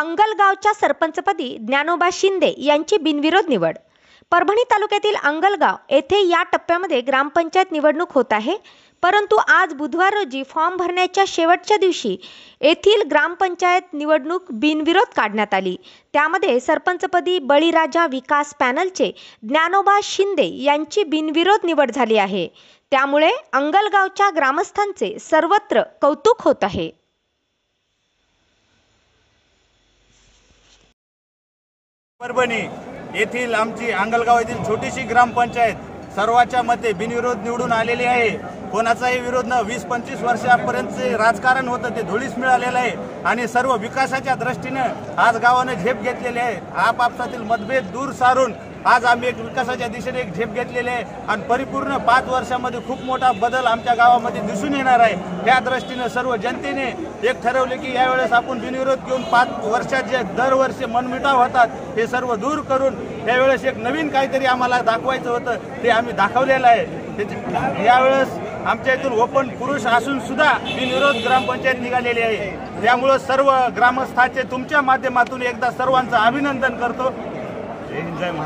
अंगलगावच्या सरपंचपदी ज्ञानोबा शिंदे यांची बिनविरोध निवड। परभणी तालुक्यातील अंगलगाव येथे या टप्प्यामध्ये ग्रामपंचायत निवडणूक होत आहे। परंतु आज बुधवार रोजी फॉर्म भरण्याच्या शेवटच्या दिवशी येथील ग्रामपंचायत निवडणूक बिनविरोध काढण्यात आली। त्यामध्ये सरपंचपदी बळीराजा विकास पॅनलचे ज्ञानोबा शिंदे यांची बिनविरोध निवड झाली आहे। त्यामुळे अंगलगावच्या ग्रामस्थांचे सर्वत्र कौतुक होत आहे। परभणी येथील आमची अंगलगाव येथील छोटीशी ग्रामपंचायत सर्वांच्या मते बिनविरोध निवडून आलेली आहे। कोणाचाही विरोध न 20-25 वर्षापर्यंतचे राजकारण होतं ते धुळीस मिळालेलं आहे आणि सर्व विकासाच्या दृष्टीने आज गावाने झेप घेतलेली आहे। आपापसातील मतभेद दूर सारून आज आम्ही एक विकासाच्या दिशेने एक झेप घेतलेली आहे आणि परिपूर्ण 5 वर्षांमध्ये खूप मोठा बदल आमच्या गावामध्ये दिसून येणार आहे। त्या दृष्टीने सर्व जनतेने एक ठरवले की यावेळेस आपण बिनविरोध घेऊन 5 वर्षात जे दरवर्षी मनमिटाव होतात हे सर्व दूर करून यावेळेस एक नवीन काहीतरी आम्हाला दाखवायचं होतं ते आम्ही दाखवलेलं आहे। यावेळेस आमच्या इथून ओपन पुरुष असून सुद्धा बिनविरोध ग्रामपंचायत निघालेली आहे। त्यामुळे सर्व ग्रामस्थांचे तुमच्या माध्यमातून एकदा सर्वांचं अभिनंदन करतो। जय